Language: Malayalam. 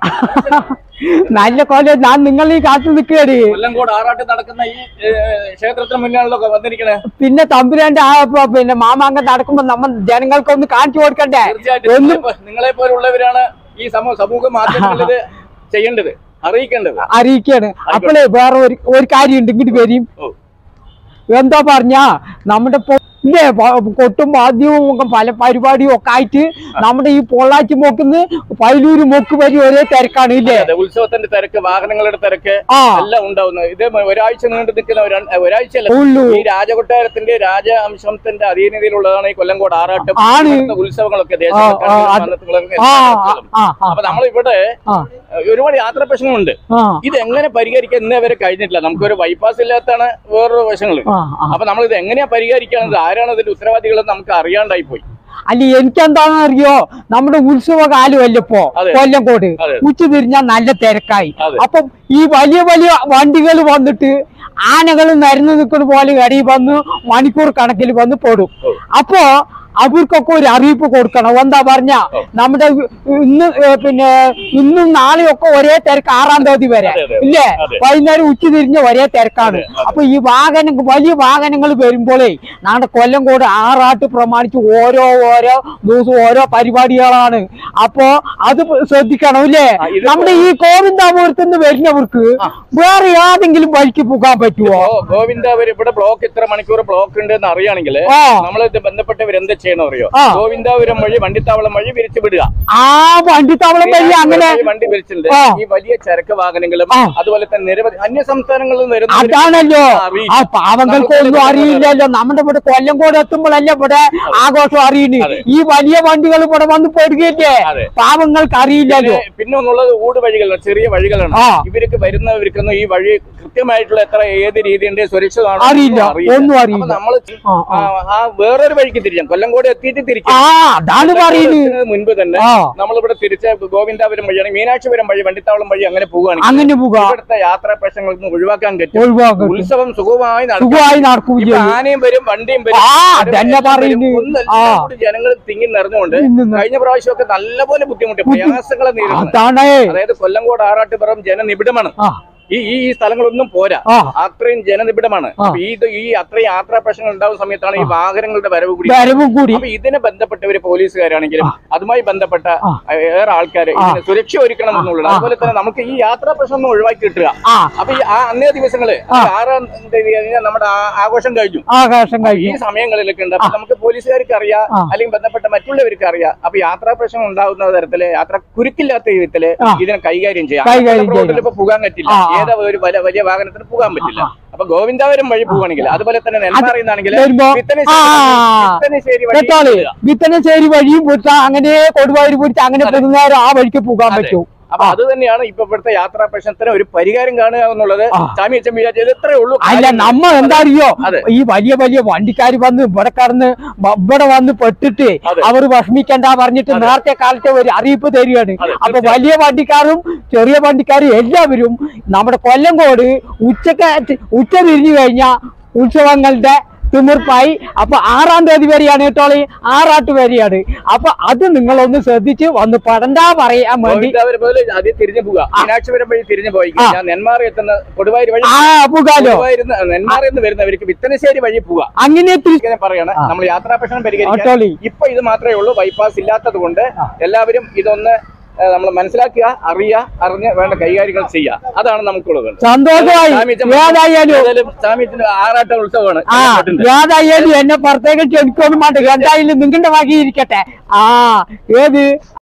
നല്ല കൊല്ലം ഞാൻ നിങ്ങളീ കാത്തു നിൽക്കുകയാണ്. കൊല്ലങ്കോട് ആറാട്ട് നടക്കുന്ന ഈ ക്ഷേത്രത്തിന് മുന്നിലാണല്ലോ വന്നിരിക്കണേ. പിന്നെ തമ്പുരാന്റെ പിന്നെ മാമാങ്കം നടക്കുമ്പോ നമ്മൾ ജനങ്ങൾക്കൊന്ന് കാണിച്ചു കൊടുക്കണ്ടേ? തീർച്ചയായിട്ടും നിങ്ങളെ പോലുള്ളവരാണ് ഈ സമൂഹ മാധ്യമങ്ങളിൽ ചെയ്യേണ്ടത്, അറിയിക്കാണ്. അപ്പോഴേ വേറെ ഒരു കാര്യമുണ്ട്, ഇങ്ങോട്ട് വരും. എന്താ പറഞ്ഞാ നമ്മുടെ ഇല്ലേ കൊട്ടും വാദ്യവും പല പരിപാടിയും ഒക്കെ ആയിട്ട് നമ്മുടെ ഈ പൊള്ളാച്ചി മോക്കുന്ന് പൈലൂര് മോക്ക് വരി ഒരേ തിരക്കാണ് ഇല്ലേ? ഉത്സവത്തിന്റെ തിരക്ക്, വാഹനങ്ങളുടെ തിരക്ക് എല്ലാം ഉണ്ടാവുന്നത്. ഇത് ഒരാഴ്ച നീണ്ടു നിൽക്കുന്ന ഒരാഴ്ചയല്ല. ഈ രാജകൊട്ടാരത്തിന്റെ രാജവംശത്തിന്റെ അധീനതയിലുള്ളതാണ് ഈ കൊല്ലങ്കോട് ആറാട്ടും ഉത്സവങ്ങളൊക്കെ. അപ്പൊ നമ്മളിവിടെ ഒരുപാട് യാത്രാ പ്രശ്നങ്ങളുണ്ട്. ഇത് എങ്ങനെ പരിഹരിക്കാൻ ഇന്നേ വരെ കഴിഞ്ഞിട്ടില്ല. നമുക്കൊരു ബൈപ്പാസ് ഇല്ലാത്താണ് വേറൊരു വശങ്ങള്. അപ്പൊ നമ്മൾ ഇത് എങ്ങനെയാ പരിഹരിക്കാനത്, ആരാണ് ഇതിന്റെ ഉത്തരവാദികളെന്ന് നമുക്ക് അറിയാണ്ടായി പോയി. അല്ല, എനിക്കെന്താണെന്ന് അറിയോ, നമ്മുടെ ഉത്സവകാലമല്ലപ്പോ കൊല്ലങ്കോട്. ഉച്ച തിരിഞ്ഞാൽ നല്ല തിരക്കായി. അപ്പം ഈ വലിയ വലിയ വണ്ടികൾ വന്നിട്ട് ആനകൾ നിരന്നു നിൽക്കുന്ന പോലെ ഇടയിൽ വന്ന് മണിക്കൂർ കണക്കിൽ വന്ന് പെടും. അപ്പോ അവർക്കൊക്കെ ഒരു അറിയിപ്പ് കൊടുക്കണം. എന്താ പറഞ്ഞ നമ്മുടെ പിന്നെ ഇന്നും നാളെയൊക്കെ ഒരേ തിരക്ക് 6-ാം തീയതി വരെ ഇല്ലേ? വൈകുന്നേരം ഉച്ച തിരിഞ്ഞ് ഒരേ തിരക്കാണ്. അപ്പൊ ഈ വലിയ വാഹനങ്ങൾ വരുമ്പോഴേ നമ്മുടെ കൊല്ലങ്കോട് ആറാട്ട് പ്രമാണിച്ച് ഓരോ ദിവസവും ഓരോ പരിപാടികളാണ്. അപ്പോ അത് ശ്രദ്ധിക്കണം ഇല്ലേ? നമ്മുടെ ഈ ഗോവിന്ദാപുരത്ത് നിന്ന് വരുന്നവർക്ക് വേറെ ഏതെങ്കിലും വഴിക്ക് പോകാൻ പറ്റുമോ? ഗോവിന്ദാപുരം ഇവിടെ ബ്ലോക്ക് ഇത്ര മണിക്കൂർ ബ്ലോക്ക് ഉണ്ട് എന്ന് അറിയുകയാണെങ്കിൽ നമ്മൾ ബന്ധപ്പെട്ടവരെന്ത് ചെയ്യണോ അറിയോ? ഗോവിന്ദാപുരം വഴി വണ്ടിത്താവളം വഴി പിരിച്ചു വിടുക. വണ്ടിത്താവളം വഴി അങ്ങനെ വണ്ടി പിരിച്ചിട്ടുണ്ട്. ഈ വലിയ ചരക്ക് വാഹനങ്ങളും അതുപോലെ തന്നെ നിരവധി അന്യ സംസ്ഥാനങ്ങളിൽ നിന്ന് വരുന്ന അതാണല്ലോ പാവങ്ങൾക്കൊന്നും അറിയില്ലല്ലോ. നമ്മുടെ ഇവിടെ കൊല്ലങ്കോട് എത്തുമ്പോഴല്ലേ ഇവിടെ ആഘോഷം അറിയുന്നത്. ഈ വലിയ വണ്ടികൾ ഇവിടെ വന്ന് പെടുകയല്ലേ, പാവങ്ങൾക്ക് അറിയില്ലല്ലോ. പിന്നെ ഒന്നുള്ളത് ഊട് വഴികളാണ്, ചെറിയ വഴികളാണ്. ഇവർക്ക് വരുന്നവർക്കൊന്നും ഈ വഴി കൃത്യമായിട്ടുള്ള ഏത് രീതിയുണ്ട് സുരക്ഷിതമാണോ അറിയില്ല, ഒന്നും അറിയില്ല. നമ്മൾ വേറൊരു വഴിക്ക് തിരിക്കാം. കൊല്ലങ്കോട് എത്തിയിട്ട് തിരിക്കാം. അതാണ് പറയുന്നത്. മുൻപ് തന്നെ നമ്മളിവിടെ തിരിച്ച ഗോവിന്ദാപുരം വഴിയാണ്, മീനാക്ഷിപുരം വഴി വണ്ടിത്താവളം വഴി അങ്ങനെ പോവുകയാണ്. അങ്ങനെ ഇവിടുത്തെ യാത്രാ പ്രശ്നങ്ങളൊന്നും ഒഴിവാക്കാൻ പറ്റും. ഉത്സവം സുഖമായി നടക്കും. ആനയും വരും, വണ്ടിയും വരും. ജനങ്ങൾ തിങ്ങി നിറഞ്ഞുകൊണ്ട് കഴിഞ്ഞ പ്രാവശ്യമൊക്കെ നല്ലപോലെ ബുദ്ധിമുട്ടി പ്രയാസങ്ങളെ നേരിടുന്നു. അതായത് കൊല്ലങ്കോട് ആറാട്ടുപുറം ജനനിബിഡമാണ്. ഈ സ്ഥലങ്ങളൊന്നും പോരാ, അത്രയും ജനനിബിഡമാണ്. ഈ അത്രയും യാത്രാ പ്രശ്നങ്ങൾ ഉണ്ടാവുന്ന സമയത്താണ് ഈ വാഹനങ്ങളുടെ വരവ് കൂടി. അപ്പൊ ഇതിനെ ബന്ധപ്പെട്ടവര് പോലീസുകാരാണെങ്കിലും അതുമായി ബന്ധപ്പെട്ട ഏറെ ആൾക്കാര് സുരക്ഷ ഒരുക്കണം എന്നുള്ളത്. അതുപോലെ തന്നെ നമുക്ക് ഈ യാത്രാ പ്രശ്നം ഒന്ന് ഒഴിവാക്കി കിട്ടുക. അപ്പൊ ഈ അന്നേ ദിവസങ്ങള് 6-ാം തീയതി നമ്മുടെ ആഘോഷം കഴിഞ്ഞു. ഈ സമയങ്ങളിലൊക്കെ ഉണ്ട്. അപ്പൊ നമുക്ക് പോലീസുകാർക്ക് അറിയാം, അല്ലെങ്കിൽ ബന്ധപ്പെട്ട മറ്റുള്ളവർക്ക് അറിയാം. അപ്പൊ യാത്രാ പ്രശ്നം ഉണ്ടാകുന്ന തരത്തില് യാത്ര കുരുക്കില്ലാത്ത വിധത്തില് ഇതിനെ കൈകാര്യം ചെയ്യാം. റോഡിൽ ഇപ്പൊ പോകാൻ പറ്റില്ല, ഏതാ ഒരു വലിയ വാഹനത്തിന് പോകാൻ പറ്റില്ല. അപ്പൊ ഗോവിന്ദാപുരം വഴി പോവാണെങ്കിൽ, അതുപോലെ തന്നെ നെന്മാറയിൽ വിത്തനശ്ശേരി വഴിയും അങ്ങനെ കൊടുവായൂർ പിടിച്ച് അങ്ങനെ പോകുന്നവരും ആ വഴിക്ക് പോകാൻ പറ്റും. അപ്പൊ അത് തന്നെയാണ് ഇപ്പൊ ഇവിടുത്തെ യാത്രാ പ്രശ്നത്തിന് ഒരു പരിഹാരം കാണുക എന്നുള്ളത്. സ്വാമി അച്ഛൻ വിചാരിച്ചത് ഇത്രേ ഉള്ളൂ. അല്ല, നമ്മ എന്താ അറിയോ, ഈ വലിയ വലിയ വണ്ടിക്കാർ വന്ന് ഇവിടെ കടന്ന് ഇവിടെ വന്ന് പെട്ടിട്ട് അവർ വിഷമിക്കണ്ട പറഞ്ഞിട്ട് നേരത്തെ കാലത്തെ ഒരു അറിയിപ്പ് തരികയാണ്. അപ്പൊ വലിയ വണ്ടിക്കാരും ചെറിയ വണ്ടിക്കാരും എല്ലാവരും നമ്മുടെ കൊല്ലങ്കോട് ഉച്ച തിരിഞ്ഞു കഴിഞ്ഞ ഉത്സവങ്ങളുടെ തിമിർപ്പായി. അപ്പൊ 6-ാം തീയതി വരെയാണ് കേട്ടോളി, ആറാട്ട് വരെയാണ്. അപ്പൊ അത് നിങ്ങളൊന്ന് ശ്രദ്ധിച്ച് വന്ന് പടണ്ടാ പറയാൻ വേണ്ടി തിരിഞ്ഞു പോവുക. മീനാക്ഷിപുരം വഴി തിരിഞ്ഞു പോയി നെന്മാറ എത്തുന്ന കൊടുവായൂർ വഴി പോകാലോ. നെന്മാറയിൽ നിന്ന് വരുന്നവർക്ക് വിത്തനശ്ശേരി വഴി പോവുക. അങ്ങനെ പറയണം. നമ്മൾ യാത്രാ പ്രശ്നം പരിഹരിക്കാൻ ഇപ്പൊ ഇത് മാത്രമേ ഉള്ളൂ. ബൈപ്പാസ് ഇല്ലാത്തത് കൊണ്ട് എല്ലാവരും ഇതൊന്ന് നമ്മൾ മനസ്സിലാക്കുക, അറിഞ്ഞ് വേണ്ട കൈകാര്യങ്ങൾ ചെയ്യുക. അതാണ് നമുക്കുള്ളത്. സന്തോഷമായി. ആറാട്ട ഉത്സവമാണ്. ഏതായാലും എന്നെ പുറത്തേക്ക് ക്ഷണിക്കൊന്നും വേണ്ട, എന്തായാലും നിങ്ങളുടെ വകയിരിക്കട്ടെ. ഏത്